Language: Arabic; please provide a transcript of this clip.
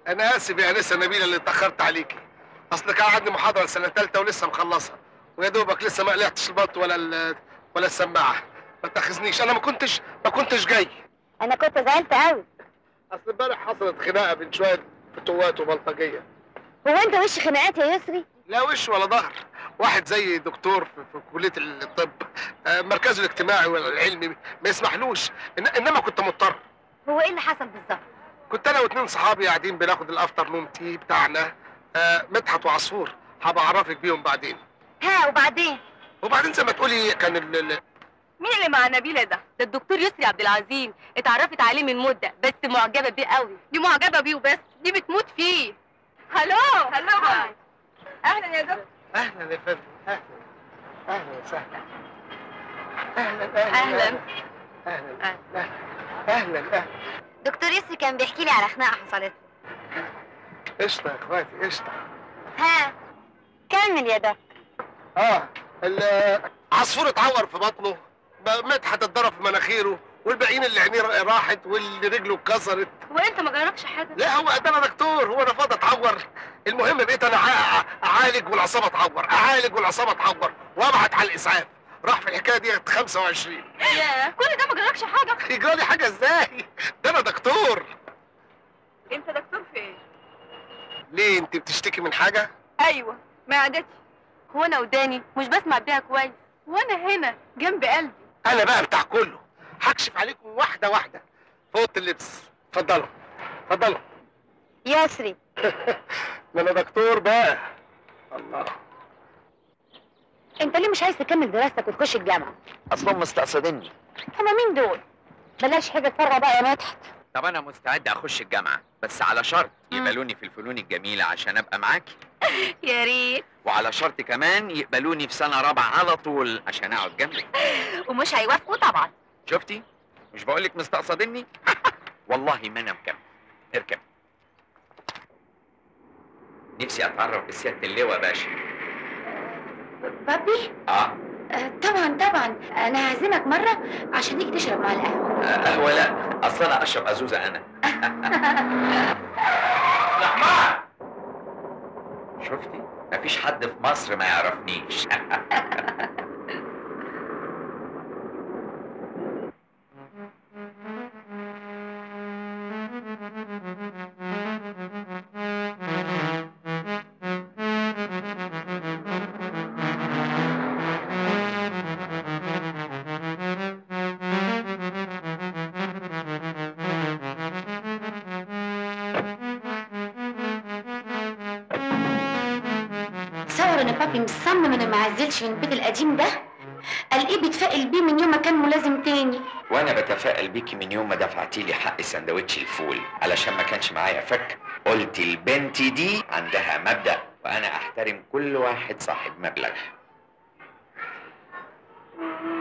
انا اسف يا انسه نبيله اللي اتاخرت عليكي. اصل كان عندي محاضره سنه ثالثه ولسه مخلصها، ويا دوبك لسه ما قلعتش البط ولا السماعه. ما تاخذنيش، انا ما كنتش جاي. انا كنت زعلت قوي. اصل امبارح حصلت خناقه بين شويه فتوات وبلطجيه. هو انت وش خناقات يا يسري؟ لا وش ولا ظهر. واحد زي دكتور في كليه الطب، مركزه الاجتماعي والعلمي ما يسمحلوش، انما كنت مضطر. هو ايه اللي حصل بالظبط؟ كنت انا واتنين صحابي قاعدين بناخد الافتر نوم تي بتاعنا، مدحت وعصفور، هبقى اعرفك بيهم بعدين. ها وبعدين زي ما تقولي كان مين اللي مع نبيله ده؟ ده الدكتور يسري عبد العظيم، اتعرفت عليه من مده بس معجبه بيه قوي. دي معجبه بيه وبس، دي بتموت فيه. هلو باي. اهلا يا دكتور. اهلا يا فندم. اهلا وسهلا. اهلا اهلا اهلا. دكتور يسري كان بيحكي لي على خناقه حصلت له. قشطه يا اخواتي قشطه. ها كمل يا دكتور. عصفور اتعور في بطنه، مدحت اتضرب في مناخيره، والباقيين اللي عينيه راحت واللي رجله اتكسرت. وانت ما جرالكش حاجه؟ لا هو انا دكتور، هو انا فاضي اتعور؟ المهم بقيت انا اعالج والعصابه تعور، وابعت على الاسعاف. راح في الحكايه دي 25. ياه كل ده ما جرالكش حاجه؟ يجرالي حاجه ازاي؟ ده انا دكتور. انت دكتور في ايه؟ ليه انت بتشتكي من حاجه؟ ايوه معدتي. هو انا وداني مش بسمع بيها كويس، وانا هنا جنب قلبي. انا بقى بتاع كله، هكشف عليكم واحده واحده في اوضه اللبس. اتفضلوا. يسري ما انا دكتور بقى. الله. انت ليه مش عايز تكمل دراستك وتخش الجامعه؟ اصلهم مستقصدني. هما مين دول؟ بلاش حاجه تفرع بقى يا مدحت. طب انا مستعد اخش الجامعه بس على شرط يقبلوني في الفنون الجميله عشان ابقى معاكي. يا ريت. وعلى شرط كمان يقبلوني في سنه رابعه على طول عشان اقعد جنبك. ومش هيوافقوا طبعا. شفتي؟ مش بقولك مستقصدني؟ والله ما انا مكمل. اركب. نفسي اتعرف بسياده اللواء باشا. بابي؟ طبعا انا هعزمك مره عشان تيجي تشرب مع القهوه. قهوه لا، اصل انا اشرب ازوزه انا. رحمن. شفتي؟ مفيش حد في مصر ما يعرفنيش. تصور ان بابي مصمم انه ما يعزلش من البيت القديم ده؟ قال ايه بيتفائل بيه من يوم ما كان ملازم تاني. وانا بتفائل بيكي من يوم ما دفعتي لي حق سندوتش الفول علشان ما كانش معايا فك. قلت البنت دي عندها مبدأ وانا احترم كل واحد صاحب مبلغ.